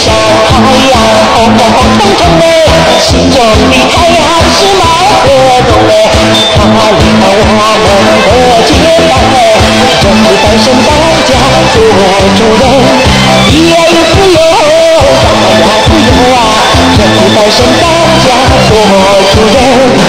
像太阳红红彤彤嘞，心中的太阳是毛泽东嘞，他领导我们的接班嘞，这次单身当家做主人，也有自由，大家自由啊，这次单身当家做主人。